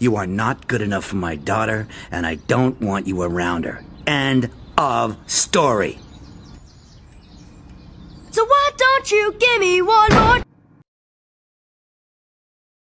You are not good enough for my daughter, and I don't want you around her. End of story. So why don't you give me one more